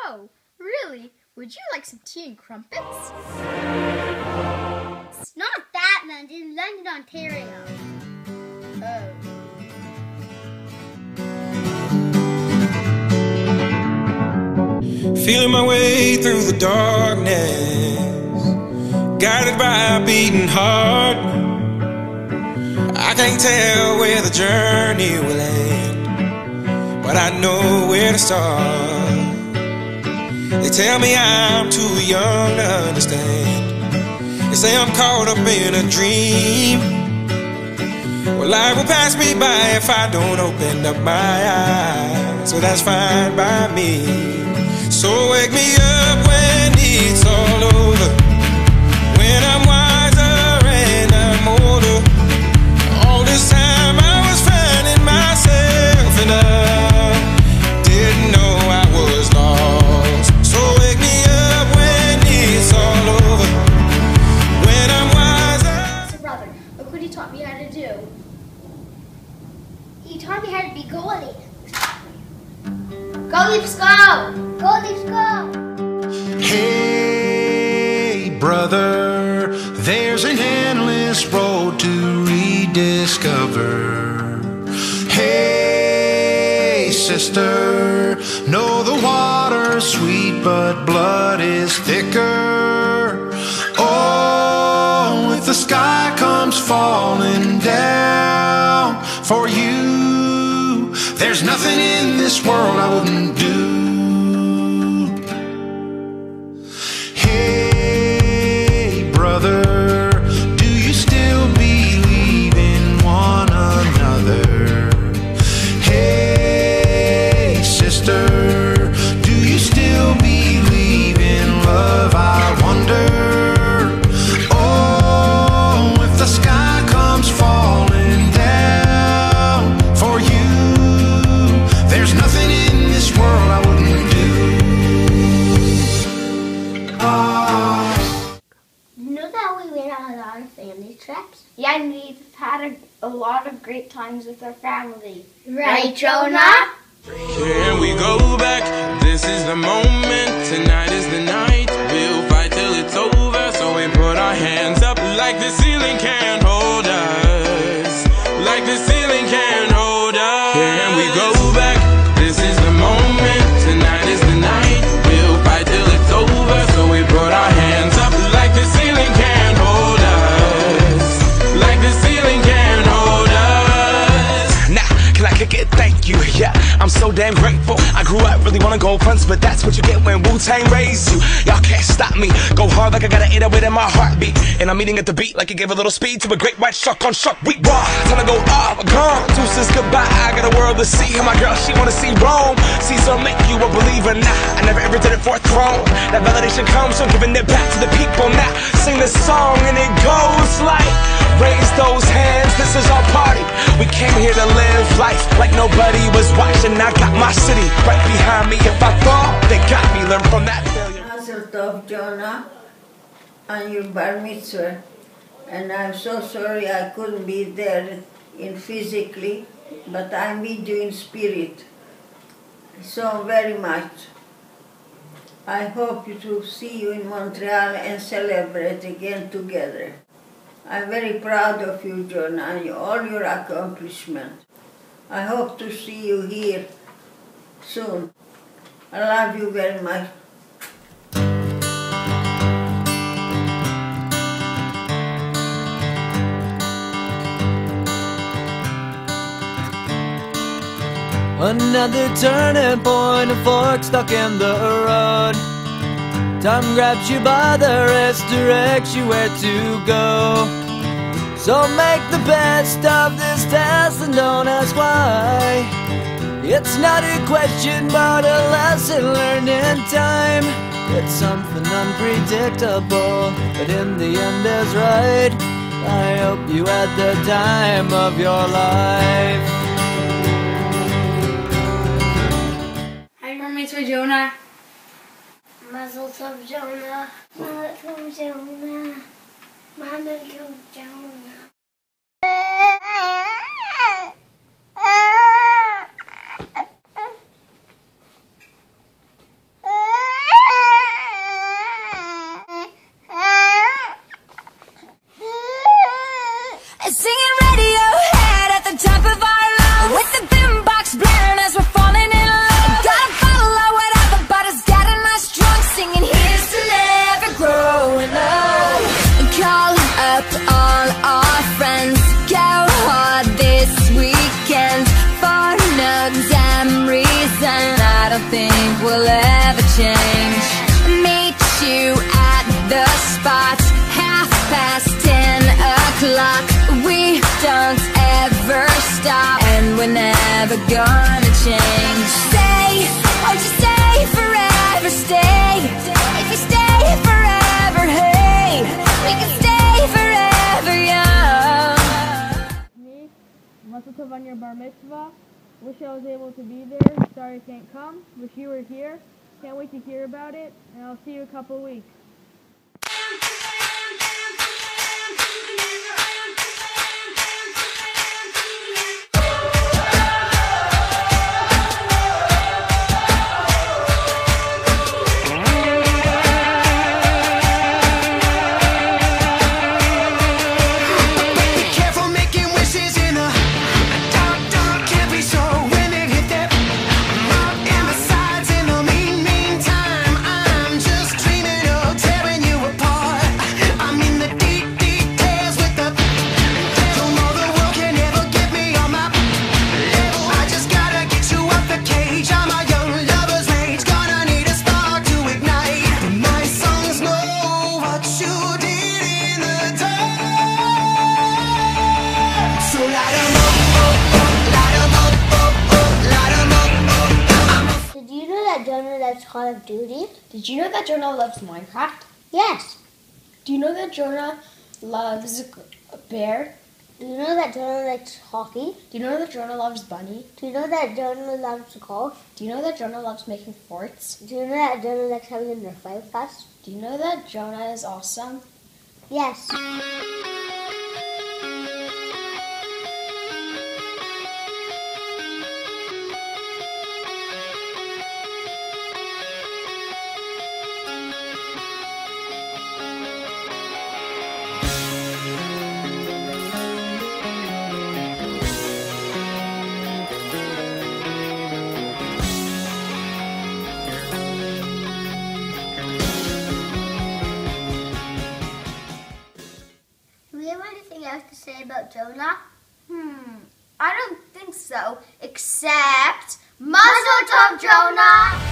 Oh, really? Would you like some tea and crumpets? It's not that much in London, Ontario. Oh. Feeling my way through the darkness, guided by a beating heart. I can't tell where the journey will end, but I know where to start. They tell me I'm too young to understand. They say I'm caught up in a dream. Well, life will pass me by if I don't open up my eyes, so that's fine by me. So wake me up when it's all over, when I'm wiser and I'm older. All this time I was finding myself and I didn't know I was lost. So wake me up when it's all over, when I'm wiser. So brother, look what he taught me how to do. He taught me how to be goalie. Go Leafs go! Go Leafs go! Hey brother, there's an endless road to rediscover. Hey sister, know the water's sweet but blood is thicker. Oh, if the sky comes falling down for you, there's nothing in this world I wouldn't do. Hey brother, do you still believe in one another? Hey sister, do you still believe in love? I wonder. Oh, if the sky comes falling down for you, there's nothing in this world I wouldn't do. You know that we went on a lot of family trips? Yeah, and we've had a lot of great times with our family. Right, Jonah? Can we go back? This is the moment. Tonight is the night. We'll fight till it's over. So we put our hands up like the ceiling can't hold us. Like the ceiling can't hold us. Can we go back? This is the moment. Tonight is the night. We'll fight till it's over. So we put our hands up like the ceiling can't hold us. Like the ceiling can't hold us. Nah, can I kick it? Thank you, yeah, I'm so damn grateful. I grew up really wanna go fronts, but that's what you get when Wu-Tang raised you. Y'all can't stop me, go hard like I got an 808 in my heartbeat. And I'm eating at the beat like it gave a little speed to a great white shark on shark week. Raw, time to go off, gone, deuces goodbye. I got a world to see, and my girl, she wanna see Rome. Caesar make you a believer, nah, I never ever did it for a throne. That validation comes from giving it back to the people. Now, sing this song and it goes like, raise those hands, this is our party. We came here to live life like nobody was watching. I got my city right behind me. If I fall, they got me. Learn from that failure. Mazel tov, Jonah, on your bar mitzvah. And I'm so sorry I couldn't be there in physically, but I'm with you in spirit. So very much. I hope to see you in Montreal and celebrate again together. I'm very proud of you, Jonah, and all your accomplishments. I hope to see you here soon. I love you very much. Another turning point, a fork stuck in the road. Time grabs you by the wrist, directs you where to go. So make the best of this test and don't ask why. It's not a question but a lesson learned in time. It's something unpredictable, but in the end is right. I hope you had the time of your life. Hi, Bar Mitzvah Jonah. Mazel tov, Jonah. Mazel tov, Jonah. Mazel tov, Jonah. Yaakov on your bar mitzvah. Wish I was able to be there. Sorry I can't come. Wish you were here. Can't wait to hear about it, and I'll see you in a couple weeks. Jonah loves Call of Duty? Did you know that Jonah loves Minecraft? Yes. Do you know that Jonah loves bear? Do you know that Jonah likes hockey? Do you know that Jonah loves bunny? Do you know that Jonah loves golf? Do you know that Jonah loves making forts? Do you know that Jonah likes having a Nerf fight class? Do you know that Jonah is awesome? Yes. Do we have anything else to say about Jonah? I don't think so, except Mazel Tov, Jonah!